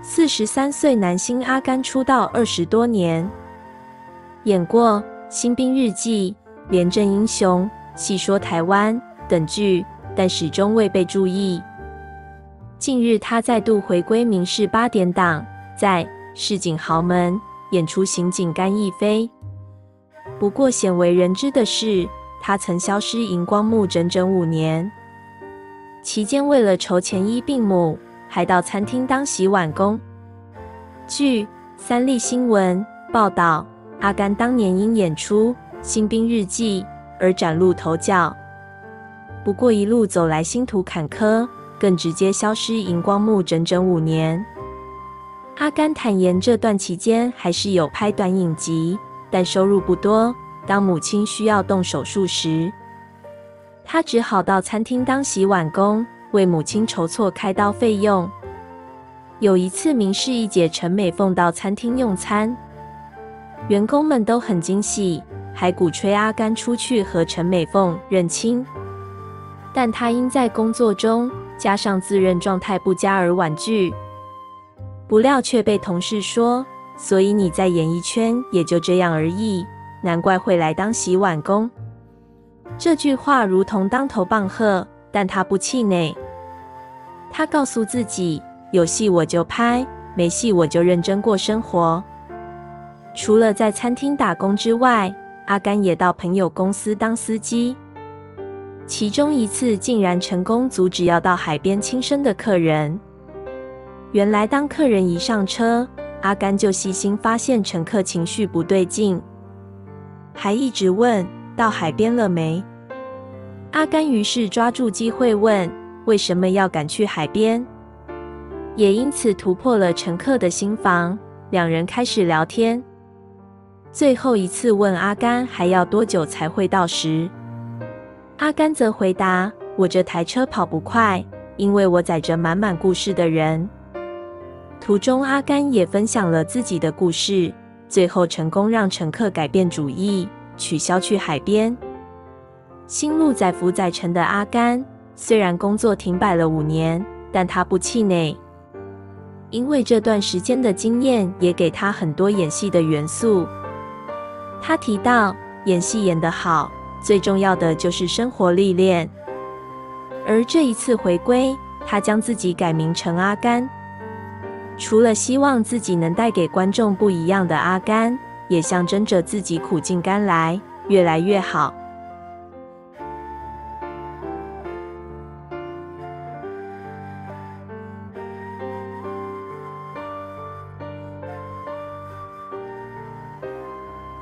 43岁男星阿甘出道20多年，演过《新兵日记》《廉政英雄》《戏说台湾》等剧，但始终未被注意。近日，他再度回归民视8点档，在《市井豪门》演出刑警甘义飞。不过，鲜为人知的是，他曾消失荧光幕整整5年，期间为了筹钱医病母，还到餐厅当洗碗工。据三立新闻报道，阿甘当年因演出《新兵日记》而崭露头角。不过一路走来星途坎坷，更直接消失荧光幕整整5年。阿甘坦言，这段期间还是有拍短影集，但收入不多。当母亲需要动手术时，他只好到餐厅当洗碗工，为母亲筹措开刀费用。有一次，民视一姐陈美凤到餐厅用餐，员工们都很惊喜，还鼓吹阿甘出去和陈美凤认亲。但他因在工作中加上自认状态不佳而婉拒，不料却被同事说：“所以你在演艺圈也就这样而已，难怪会来当洗碗工。”这句话如同当头棒喝，但他不气馁。他告诉自己，有戏我就拍，没戏我就认真过生活。除了在餐厅打工之外，阿甘也到朋友公司当司机。其中一次竟然成功阻止要到海边轻生的客人。原来当客人一上车，阿甘就细心发现乘客情绪不对劲，还一直问到海边了没。阿甘于是抓住机会问为什么要赶去海边，也因此突破了乘客的心防，两人开始聊天。最后一次问阿甘还要多久才会到时，阿甘则回答：“我这台车跑不快，因为我载着满满故事的人。”途中，阿甘也分享了自己的故事，最后成功让乘客改变主意，取消去海边。心路载浮载沉的阿甘，虽然工作停摆了5年，但他不气馁，因为这段时间的经验也给他很多演戏的元素。他提到，演戏演得好，最重要的就是生活历练。而这一次回归，他将自己改名成阿甘。除了希望自己能带给观众不一样的阿甘，也象征着自己苦尽甘来，越来越好。